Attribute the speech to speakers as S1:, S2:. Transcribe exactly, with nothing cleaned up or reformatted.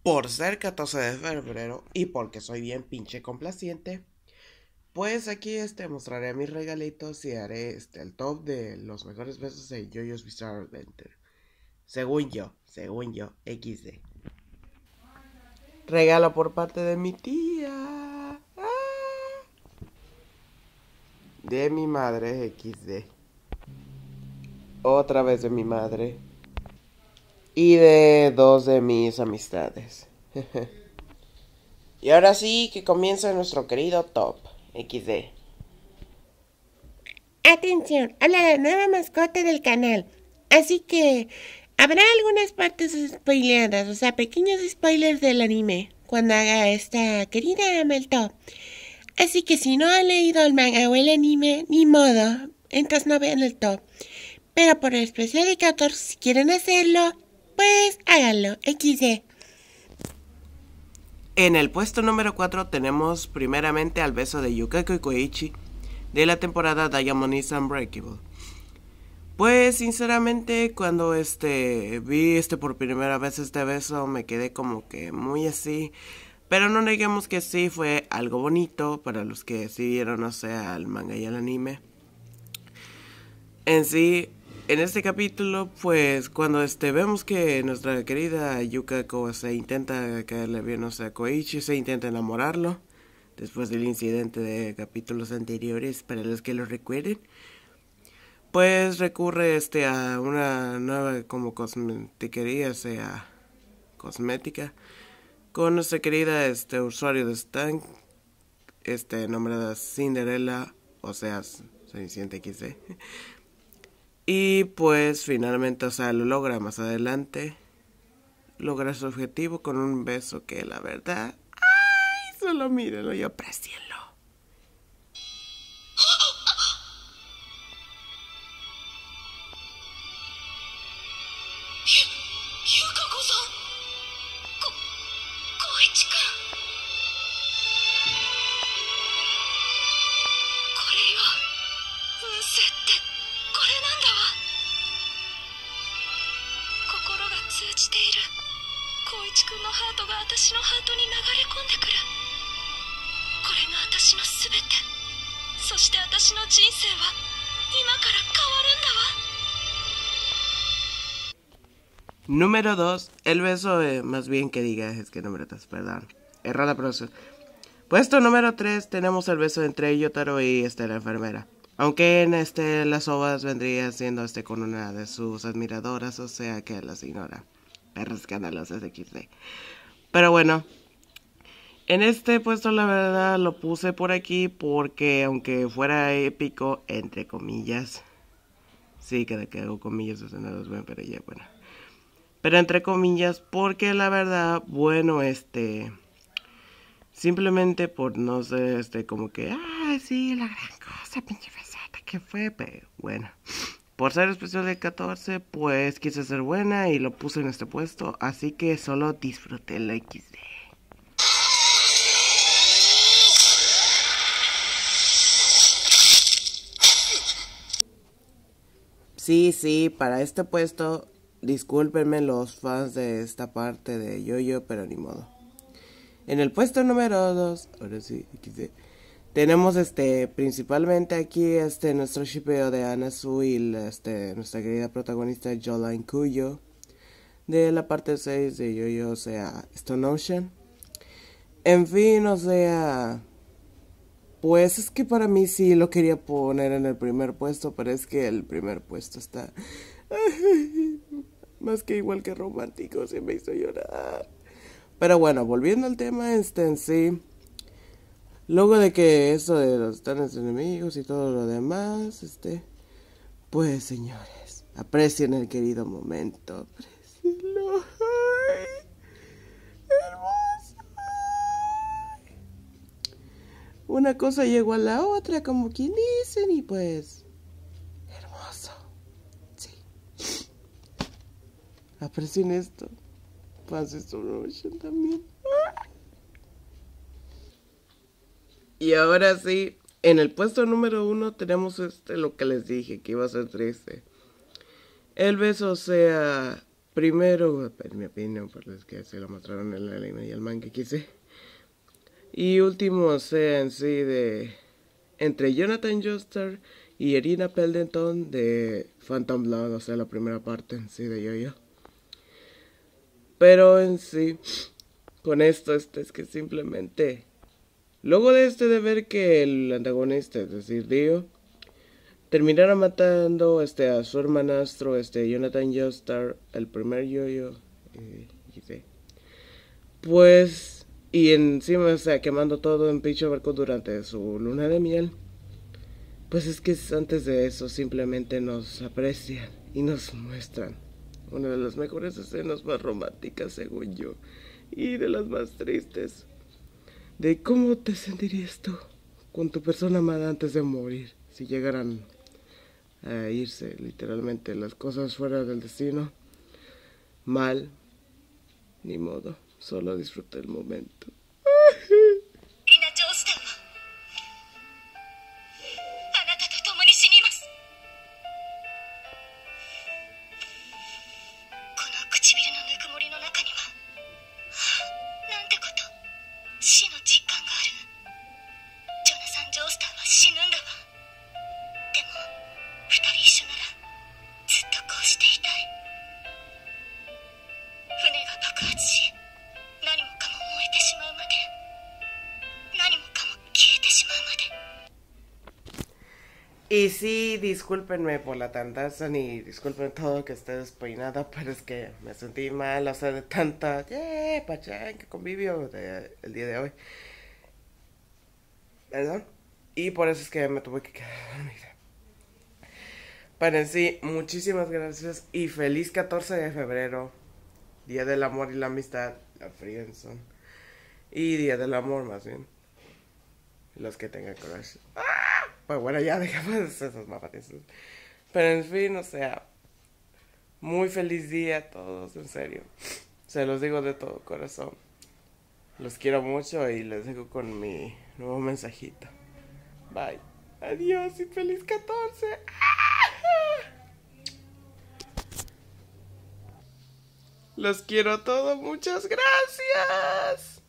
S1: Por ser catorce de febrero y porque soy bien pinche complaciente, pues aquí este mostraré mis regalitos y haré este el top de los mejores besos de JoJo's Bizarre Adventure. Según yo, según yo, equis de. Regalo por parte de mi tía. Ah, de mi madre, equis de. Otra vez de mi madre. Y de dos de mis amistades. Y ahora sí que comienza nuestro querido top equis de.
S2: Atención, habla la nueva mascota del canal. Así que habrá algunas partes spoileadas, o sea, pequeños spoilers del anime cuando haga esta querida Melto. Así que si no han leído el manga o el anime, ni modo, entonces no vean el top. Pero por el especial de catorce, si quieren hacerlo, pues háganlo, equis de.
S1: En el puesto número cuatro tenemos primeramente al beso de Yukako y Koichi de la temporada Diamond is Unbreakable. Pues sinceramente cuando este vi este por primera vez este beso me quedé como que muy así, pero no neguemos que sí fue algo bonito para los que sí vieron, o sea, el manga y el anime. En sí, en este capítulo, pues cuando este vemos que nuestra querida Yukako se intenta caerle bien, o sea, a Koichi se intenta enamorarlo después del incidente de capítulos anteriores, para los que lo recuerden, pues recurre este a una nueva como cosmetiquería, o sea, cosmética, con nuestra querida este usuario de Stan, este nombrada Cinderella, o sea, Cenicienta equis de. Y pues finalmente, o sea, lo logra más adelante. Logra su objetivo con un beso que la verdad... ¡Ay! Solo mírenlo y aprecienlo. número dos, el beso, eh, más bien que diga, es que número tres, perdón. Errada pronunciación. Puesto número tres tenemos el beso entre Yotaro y este, la enfermera. Aunque en este las ovas vendría siendo este con una de sus admiradoras, o sea que las ignora. Perros escandalosos equis de. Pero bueno, en este puesto la verdad lo puse por aquí porque aunque fuera épico, entre comillas. Sí, que de que hago comillas, eso no es bueno, pero ya bueno. Pero entre comillas, porque la verdad, bueno, este... Simplemente por no ser, este, como que... Ah, sí, la gran cosa, pinche besata que fue, pero bueno. Por ser especial de catorce, pues quise ser buena y lo puse en este puesto. Así que solo disfruté la equis de. Sí, sí, para este puesto, discúlpenme los fans de esta parte de Yo-Yo, pero ni modo. En el puesto número dos, ahora sí, equis de, tenemos este, principalmente aquí este, nuestro shipeo de Anasu y este, nuestra querida protagonista Jolene Cuyo. De la parte seis de Yo-Yo, o sea, Stone Ocean. En fin, o sea... Pues es que para mí sí lo quería poner en el primer puesto, pero es que el primer puesto está más que igual que romántico, se me hizo llorar. Pero bueno, volviendo al tema este en sí, luego de que eso de los tanes enemigos y todo lo demás, este, pues señores, aprecien el querido momento, aprecienlo. Ay, hermoso. Una cosa llegó a la otra, como quien dicen, y pues... hermoso. Sí. Aprecien esto. Fans de Stone Ocean también. Y ahora sí, en el puesto número uno tenemos este, lo que les dije, que iba a ser triste. El beso, o sea, primero, en mi opinión, por los que se lo mostraron en el anime y el manga que quise. Y último, o sea, en sí, de entre Jonathan Joestar y Irina Pendleton de Phantom Blood, o sea, la primera parte en sí de Yo-Yo. Pero en sí, con esto, este es que simplemente, luego de este de ver que el antagonista, es decir, Dio, terminara matando este, a su hermanastro, este, Jonathan Joestar, el primer Yo-Yo, eh, y sí. Pues, y encima, o sea, quemando todo en pinche barco durante su luna de miel. Pues es que antes de eso simplemente nos aprecian y nos muestran una de las mejores escenas más románticas, según yo, y de las más tristes, de cómo te sentirías tú con tu persona amada antes de morir, si llegaran a irse literalmente las cosas fuera del destino. Mal, ni modo, solo disfruta el momento. Y sí, discúlpenme por la tardanza, ni disculpen todo que esté despeinada, pero es que me sentí mal, o sea, de tanta, yeah, pachanga, convivio de, el día de hoy. ¿Perdón? Y por eso es que me tuve que quedar dormida. Pero en sí, muchísimas gracias y feliz catorce de febrero, Día del Amor y la Amistad, la friendzone. Y Día del Amor, más bien. Los que tengan crush. ¡Ah! Pues bueno, ya dejamos esos mafatizos. Pero en fin, o sea, muy feliz día a todos, en serio. Se los digo de todo corazón. Los quiero mucho y les dejo con mi nuevo mensajito. Bye. Adiós y feliz catorce. Los quiero a todos. Muchas gracias.